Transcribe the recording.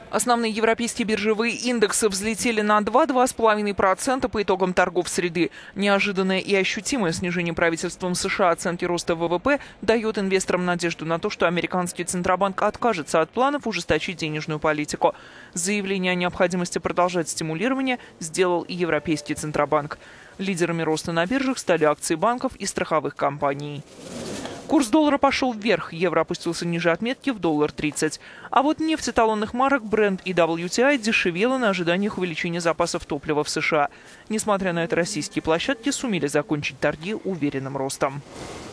Основные европейские биржевые индексы взлетели на 2–2,5% по итогам торгов среды. Неожиданное и ощутимое снижение правительством США оценки роста ВВП дает инвесторам надежду на то, что американский Центробанк откажется от планов ужесточить денежную политику. Заявление о необходимости продолжать стимулирование сделал и Европейский Центробанк. Лидерами роста на биржах стали акции банков и страховых компаний. Курс доллара пошел вверх, евро опустился ниже отметки в $1.30. А вот нефть эталонных марок Brent и WTI дешевела на ожиданиях увеличения запасов топлива в США. Несмотря на это, российские площадки сумели закончить торги уверенным ростом.